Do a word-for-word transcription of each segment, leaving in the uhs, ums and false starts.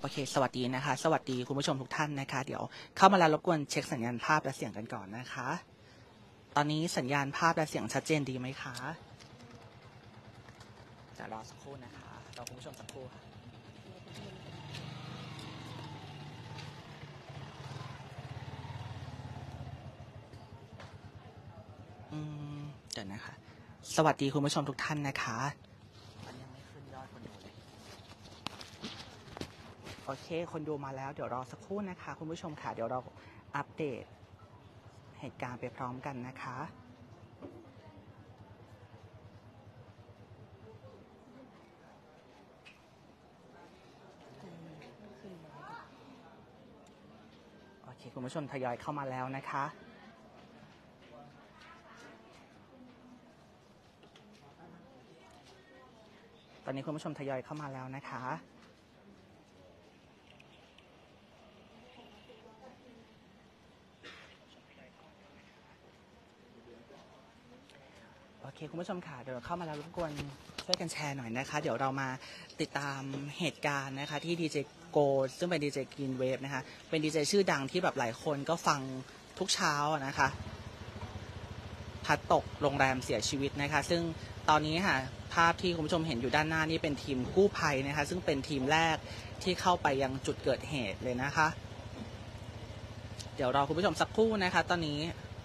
โอเคสวัสดีนะคะสวัสดีคุณผู้ชมทุกท่านนะคะเดี๋ยวเข้ามาแล้วรบกวนเช็คสัญญาณภาพและเสียงกันก่อนนะคะตอนนี้สัญญาณภาพและเสียงชัดเจนดีไหมคะจะรอสักครู่นะคะรอคุณผู้ชมสักครู่ค่ะอืมเดี๋ยวนะคะสวัสดีคุณผู้ชมทุกท่านนะคะมันยังไม่ขึ้นยอดคนดูเลยโอเคคนดูมาแล้วเดี๋ยวรอสักครู่นะคะคุณผู้ชมค่ะเดี๋ยวเราอัปเดตเหตุการณ์ไปพร้อมกันนะคะโอเคคุณผู้ชมทยอยเข้ามาแล้วนะคะตอนนี้คุณผู้ชมทยอยเข้ามาแล้วนะคะโอเคคุณผู้ชมค่ะเดี๋ยวเข้ามาแล้วรบกวนช่วยกันแชร์หน่อยนะคะเดี๋ยวเรามาติดตามเหตุการณ์นะคะที่ดีเจโกซึ่งเป็นดีเจกรีนเวฟนะคะเป็นดีเจชื่อดังที่แบบหลายคนก็ฟังทุกเช้านะคะพัดตกโรงแรมเสียชีวิตนะคะซึ่งตอนนี้ค่ะภาพที่คุณผู้ชมเห็นอยู่ด้านหน้านี่เป็นทีมกู้ภัยนะคะซึ่งเป็นทีมแรกที่เข้าไปยังจุดเกิดเหตุเลยนะคะเดี๋ยวรอคุณผู้ชมสักครู่นะคะตอนนี้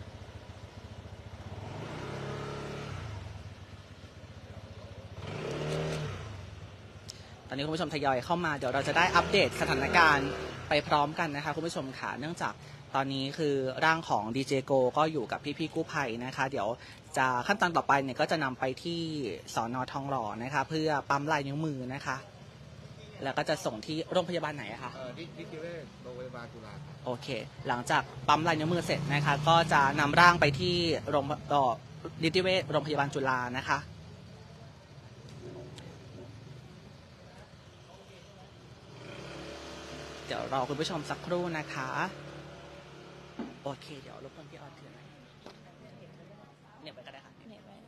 ตอนนี้คุณผู้ชมทยอยเข้ามาเดี๋ยวเราจะได้อัปเดตสถานการณ์ไปพร้อมกันนะคะคุณผู้ชมค่ะเนื่องจากตอนนี้คือร่างของดีเจโกก็อยู่กับพี่ๆกู้ภัยนะคะเดี๋ยวจะขั้นตอนต่อไปเนี่ยก็จะนำไปที่สน.ทองหล่อนะคะเพื่อปั๊มลายนิ้วมือนะคะแล้วก็จะส่งที่โรงพยาบาลไหนคะเออนิติเวชโรงพยาบาลจุฬาโอเคหลังจากปั๊มลายนิ้วมือเสร็จนะคะก็จะนำร่างไปที่โรงนิติเวชโรงพยาบาลจุฬานะคะเดี๋ยวรอคุณผู้ชมสักครู่นะคะโอเคเดี๋ยวรบกวนพี่ออดถือหน่อยเนี่ยไปก็ได้ค่ะเนี่ยไป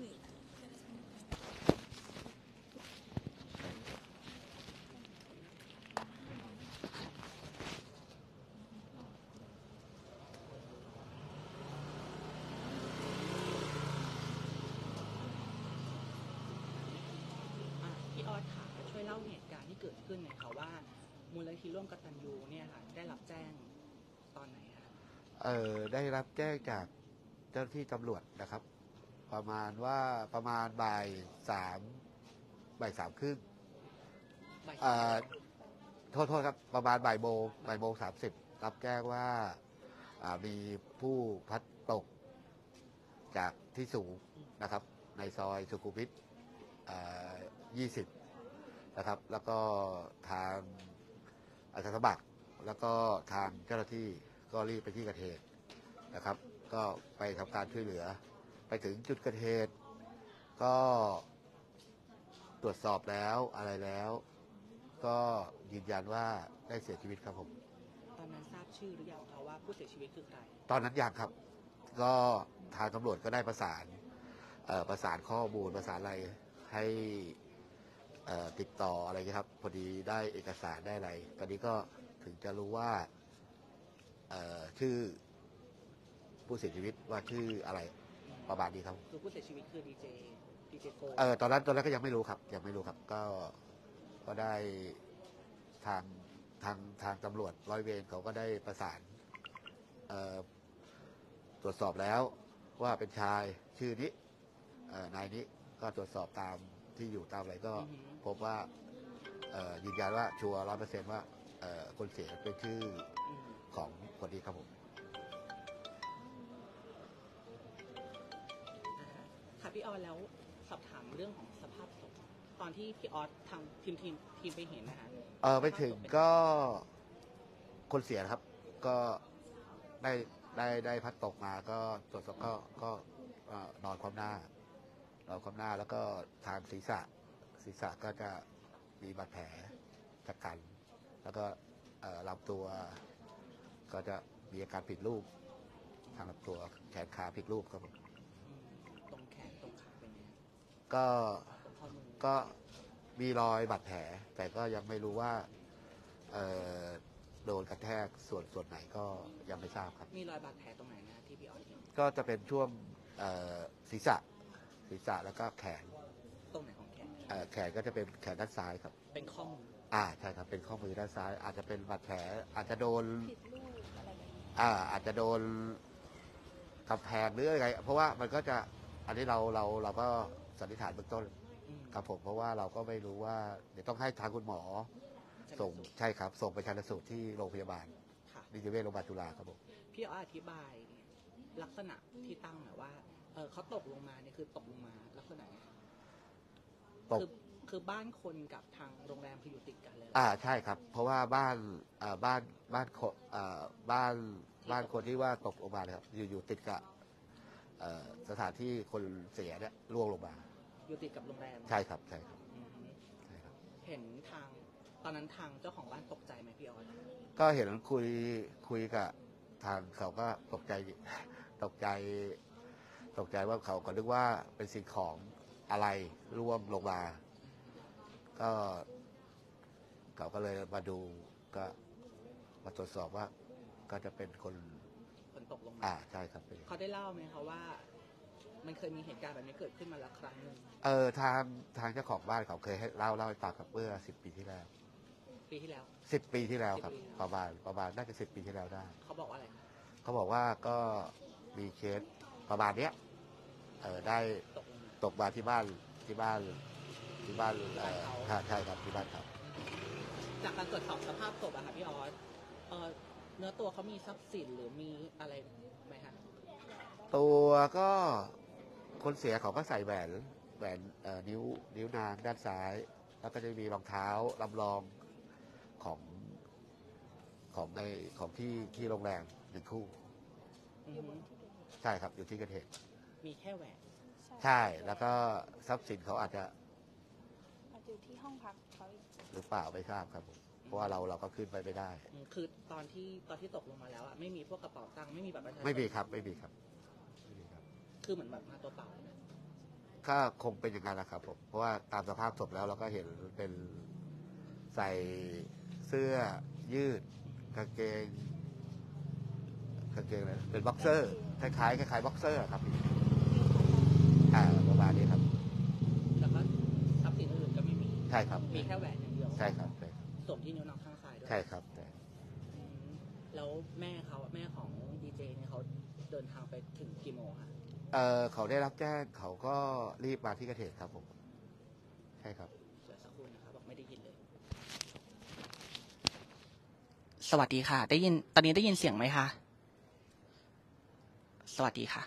พี่ออดค่ะช่วยเล่าเหตุการณ์ที่เกิดขึ้นหน่อยค่ะว่ามูลนิธิร่วมกตัญญูเนี่ยค่ะได้รับแจ้งตอนไหนคะเออได้รับแจ้งจากเจ้าหน้าที่ตำรวจนะครับประมาณว่าประมาณบ่ายสามบ่ายสามครึ่งเอ่อโทษโทษครับประมาณบ่ายโมงบ่ายโมงสามสิบรับแจ้งว่ามีผู้พัดตกจากที่สูงนะครับในซอยสุขุมวิทยี่สิบนะครับแล้วก็ทางอาสาสมัครแล้วก็ทางเจ้าหน้าที่ก็รีบไปที่เกิดเหตุนะครับก็ไปทำการช่วยเหลือไปถึงจุดเกิดเหตุก็ตรวจสอบแล้วอะไรแล้วก็ยืนยันว่าได้เสียชีวิตครับผมตอนนั้นทราบชื่อหรือยังคะว่าผู้เสียชีวิตคือใครตอนนั้นยังครับก็ทางตำรวจก็ได้ประสานประสานข้อมูลประสานอะไรให้ติดต่ออะไรครับพอดีได้เอกสารได้อะไรตอนนี้ก็ถึงจะรู้ว่าชื่อผู้เสียชีวิตว่าชื่ออะไรประมาณนี้ครับคือผู้เสียชีวิตคือดีเจดีเจโกเออตอนนั้นตอนนั้นก็ยังไม่รู้ครับยังไม่รู้ครับก็ก็ได้ทางทางทางตำรวจร้อยเวรเขาก็ได้ประสานตรวจสอบแล้วว่าเป็นชายชื่อนี้นายนี้ก็ตรวจสอบตามที่อยู่ตามอะไรก็พบว่ายืนยันว่าชัวร์ร้อยเปอร์เซ็นต์ว่าคนเสียเป็นชื่อของคนนี้ครับผมค่ะพี่ออสแล้วสอบถามเรื่องของสภาพศพตอนที่พี่ออสทางทีมทีมทีมไปเห็นนะคะเออไปถึงก็คนเสียครับก็ได้ได้ได้พัดตกมาก็ตรวจสอบก็ก็นอนคว่ำหน้านอนคว่ำหน้าแล้วก็ทางศีรษะศีรษะก็จะมีบาดแผลชะกันแล้วก็ลำตัวก็จะมีอาการผิดรูปทางลำตัวแขนขาผิดรูปครับตรงแขนตรงขาเป็นไงก็ก็มีรอยบาดแผลแต่ก็ยังไม่รู้ว่าเอ่อโดนกระแทกส่วนส่วนไหนก็ยังไม่ทราบครับมีรอยบาดแผลตรงไหนนะที่พี่ออสเห็นก็จะเป็นช่วงเอ่อศีรษะศีรษะแล้วก็แขนตรงไหนของแขนเอ่อแขนก็จะเป็นแขนด้านซ้ายครับเป็นข้อมืออ่าใช่ครับเป็นข้อมือด้านซ้าย อาจจะเป็นบาดแผลอาจจะโดนผิดรูปอะไรแบบนี้อ่าอาจจะโดนกำแพงหรืออะไรเพราะว่ามันก็จะอันนี้เราเราเราก็สันนิษฐานเบื้องต้นอืมครับผมเพราะว่าเราก็ไม่รู้ว่าเดี๋ยวต้องให้ทางคุณหมอส่งใช่ครับ ส่งไปชันสูตรที่โรงพยาบาลค่ะนิติเวชโรงพยาบาลจุฬาครับผมพี่ออสอธิบายลักษณะที่ตั้งหน่อยว่าเออเขาตกลงมาเนี่ยคือตกลงมาลักษณะไงตกคือคือบ้านคนกับทางโรงแรมคืออยู่ติดกันเลยเหรออ่าใช่ครับ เพราะว่าบ้านอ่าบ้านบ้านคนอ่าบ้านบ้านคนที่ว่าตกลงมาเนี่ยครับอยู่อยู่ติดกับเอ่อสถานที่คนเสียเนี่ยร่วงลงมาอยู่ติดกับโรงแรมใช่ครับใช่ครับอืมใช่ครับเห็นทางตอนนั้นทางเจ้าของบ้านตกใจไหมพี่ออสก็เห็นคุยคุยกับทางเขาก็ตกใจ ตกใจตกใจว่าเขาก็นึกว่าเป็นสิ่งของอะไรร่วงลงมา ก็เขาก็เลยมาดูก็มาตรวจสอบว่าก็จะเป็นคนคนตกลงมาอ่าใช่ครับเป็นเขาได้เล่าไหมคะว่า มันเคยมีเหตุการณ์แบบนี้เกิดขึ้นมาแล้วครั้งหนึ่งเออทางทางเจ้าของบ้านเขาเคยให้เล่าเล่าให้ฟังกับเมื่อสิบปีที่แล้วปีที่แล้วสิบปีที่แล้วครับสิบปีประมาณประมาณน่าจะสิบปีที่แล้วได้เขาบอกว่าอะไรคะเขาบอกว่าก็มีเคสประมาณเนี้ยเออได้ตกลงมาตกมาที่บ้านที่บ้านที่บ้านเอ่อที่บ้านเขาใช่ครับที่บ้านเขาจากการตรวจสอบสภาพศพอะค่ะพี่ออสเออเนื้อตัวเขามีทรัพย์สินหรือมีอะไรไหมคะตัวก็คนเสียเขาก็ใส่แหวนแหวนเอ่อนิ้วนิ้วนางด้านซ้าย แล้วก็จะมีรองเท้าลำลองของของในของที่ที่โรงแรมหนึ่งคู่อือยู่อบ ฮึนที่เกิดเหตุใช่ครับอยู่ที่เกิดเหตุมีแค่แหวนใช่แล้วก็ทรัพย์สินเขาอาจจะอาจจะอยู่ที่ห้องพักเขาอีกหรือเปล่าไม่ทราบครับผมเพราะว่าเราเราก็ขึ้นไปไม่ได้อืมคือตอนที่ตอนที่ตกลงมาแล้วอะไม่มีพวกกระเป๋าตังค์ไม่มีบัตรประชาชนไม่มีครับไม่มีครับไม่มีครับคือเหมือนแบบมาตัวเปล่าเลยนะก็คงเป็นอย่างนั้นแหละครับผมเพราะว่าตามสภาพศพแล้วเราก็เห็นเป็นใส่เสื้อยืดกางเกงกางเกงอะไรเป็นบ็อกเซอร์คล้ายๆคล้ายๆบ็อกเซอร์ครับพี่อ่าประมาณนี้ครับแล้วก็ทรัพย์สินอื่นๆก็ไม่มีใช่ครับมีแค่แหวนอย่างเดียวใช่ครับใช่สวมที่นิ้วนางข้างซ้ายด้วยใช่ครับใช่อืมแล้วแม่เขาแม่ของดีเจเนี่ยเขาเดินทางไปถึงกี่โมงคะเออเขาได้รับแจ้งเขาก็รีบมาที่เกิดเหตุครับผมใช่ครับเดี๋ยวสักครู่นะครับบอกไม่ได้ยินเลย สวัสดีค่ะ ได้ยินตอนนี้ได้ยินเสียงไหมคะสวัสดีค่ะ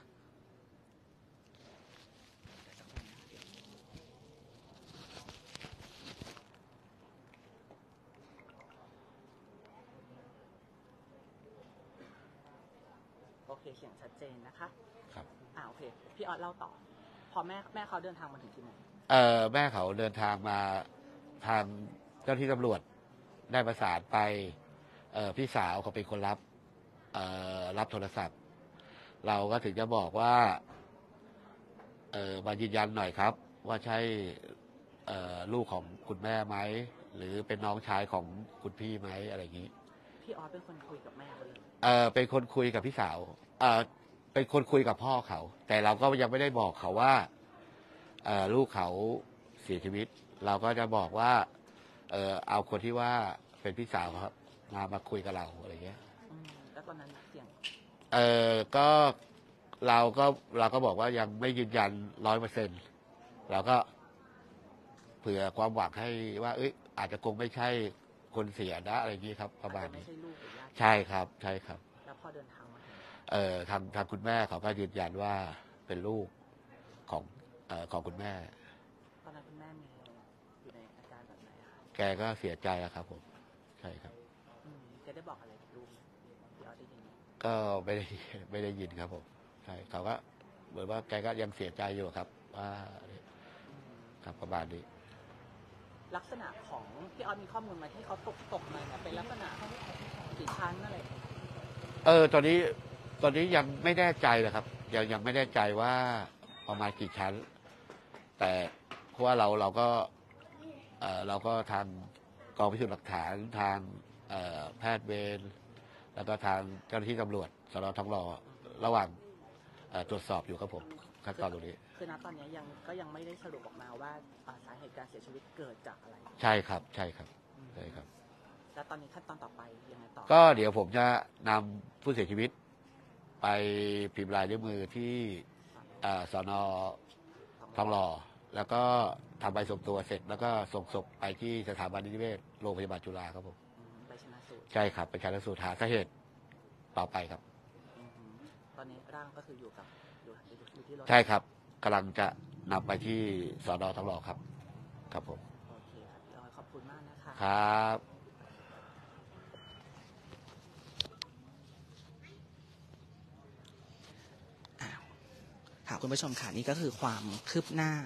โอเคเสียงชัดเจนนะคะครับอ่าโอเคพี่ออสเล่าต่อ พอแม่แม่เขาเดินทางมาถึงกี่โมงเออแม่เขาเดินทางมาทางเจ้าที่ตำรวจได้ประสานไปเออพี่สาวเขาเป็นคนรับเอ่อรับโทรศัพท์ เราก็ถึงจะบอกว่าเออมายืนยันหน่อยครับ ว่าใช่เอ่อลูกของคุณแม่ไหมหรือเป็นน้องชายของคุณพี่ไหมอะไรอย่างนี้พี่ออสเป็นคนคุยกับแม่เขาเลยเออเป็นคนคุยกับพี่สาวเออเป็นคนคุยกับพ่อเขา แต่เราก็ยังไม่ได้บอกเขาว่าเออลูกเขาเสียชีวิต เราก็จะบอกว่าเออเอาคนที่ว่าเป็นพี่สาวครับมามาคุยกับเราอะไรเงี้ยอืมแล้วตอนนั้นเสียงเออก็เราก็เราก็บอกว่ายังไม่ยืนยันร้อยเปอร์เซ็นต์เราก็เผื่อความหวังให้ว่า เอ้ยอาจจะคงไม่ใช่คนเสียนะอะไรอย่างนี้ครับ ประมาณอาจจะไม่นี้ใช่ลูกหรือญาติใช่ครับ ใช่ครับแล้วพอเดินทางมาถึงเอ่อทางทางคุณแม่เขาก็ยืนยันว่าเป็นลูกของเอ่อของคุณแม่ตอนนั้นคุณแม่มีอยู่ในอาการแบบไหนอะคะแกก็เสียใจอะครับผม ใช่ครับอืมจะได้บอกอะไรกับลูกไหมพี่ออสได้ยินไหมก็ไม่ได้ ไม่ได้ยินครับผม ใช่เขาก็เหมือนว่าแกก็ยังเสียใจอยู่ครับ ว่าอืมครับประมาณนี้ลักษณะของพี่ออสมีข้อมูลมาที่เขาตกตกมาเนี่ยเป็นลักษณะกี่ชั้นอะไรเออตอนนี้ตอนนี้ยังไม่แน่ใจเลยครับ ยังยังไม่แน่ใจว่าประมาณกี่ชั้น แต่เพราะว่าเราเราก็เออเราก็ทางกองพิสูจน์หลักฐานทางเอ่อแพทย์เวรแล้วก็ทางเจ้าหน้าที่ตำรวจสนทองหล่อระหว่างเอ่อตรวจสอบอยู่ครับผมขั้นตอนตรงนี้คือณตอนนี้ยังก็ยังไม่ได้สรุปออกมาว่าอ่าสาเหตุการเสียชีวิตเกิดจากอะไรใช่ครับใช่ครับใช่ครับแล้วตอนนี้ขั้นตอนต่อไปยังไงต่อก็เดี๋ยวผมจะนำผู้เสียชีวิต ไปพิมพ์ลายนิ้วมือที่เอ่อสนทองหล่อแล้วก็ทำใบส่งตัวเสร็จ แล้วก็ส่งศพไปที่สถาบันนิติเวชโรงพยาบาลจุฬาครับผมอืมไปชนะสูตรใช่ครับไปชันสูตรหาสาเหตุต่อไปครับอืมตอนนี้ร่างก็คืออยู่กับอยู่อยู่ที่รถใช่ครับกำลังจะนำไปที่สนทองหล่อครับครับผมโอเคครับพี่ออยขอบคุณมากนะคะครับค่ะคุณผู้ชมค่ะนี่ก็คือความคืบหน้า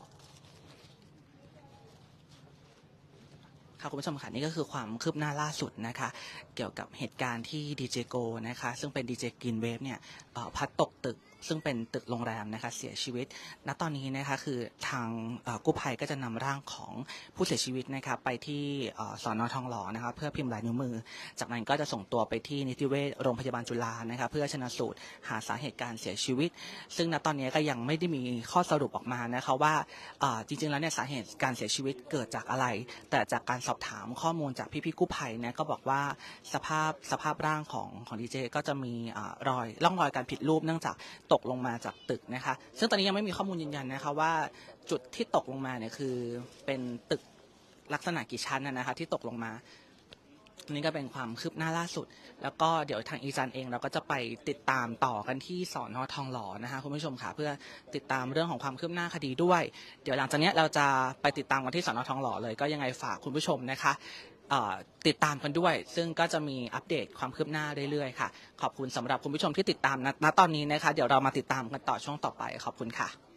ค่ะคุณผู้ชมค่ะนี่ก็คือความคืบหน้าล่าสุดนะคะเกี่ยวกับเหตุการณ์ที่ดีเจโกนะคะซึ่งเป็นดีเจกินเวฟเนี่ยเอ่อพัดตกตึกซึ่งเป็นตึกโรงแรมนะคะเสียชีวิตณตอนนี้นะคะคือทางเอ่อกู้ภัยก็จะนำร่างของผู้เสียชีวิตนะคะไปที่เอ่อสอนอทองหล่อนะคะเพื่อพิมพ์ลายนิ้วมือจากนั้นก็จะส่งตัวไปที่นิติเวชโรงพยาบาลจุฬานะคะเพื่อชันสูตรหาสาเหตุการเสียชีวิตซึ่งณตอนนี้ก็ยังไม่ได้มีข้อสรุปออกมานะคะว่าเอ่อจริงๆแล้วเนี่ยสาเหตุการเสียชีวิตเกิดจากอะไรแต่จากการสอบถามข้อมูลจากพี่ๆกู้ภัยเนี่ยก็บอกว่าสภาพสภาพร่างของของดีเจก็จะมีเอ่อรอยร่องรอยการผิดรูปเนื่องจากตกลงมาจากตึกนะคะซึ่งตอนนี้ยังไม่มีข้อมูลยืนยันนะคะว่าจุดที่ตกลงมาเนี่ยคือเป็นตึกลักษณะกี่ชั้นนะนะคะที่ตกลงมานี่ก็เป็นความคืบหน้าล่าสุดแล้วก็เดี๋ยวทางอีจันเองเราก็จะไปติดตามต่อกันที่สอนอทองหล่อนะคะคุณผู้ชมค่ะเพื่อติดตามเรื่องของความคืบหน้าคดีด้วยเดี๋ยวหลังจากนี้เราจะไปติดตามกันที่สอนอทองหล่อเลยก็ยังไงฝากคุณผู้ชมนะคะติดตามกันด้วยซึ่งก็จะมีอัปเดตความคืบหน้าเรื่อยๆค่ะขอบคุณสำหรับคุณผู้ชมที่ติดตามณตอนนี้นะคะเดี๋ยวเรามาติดตามกันต่อช่วงต่อไปขอบคุณค่ะ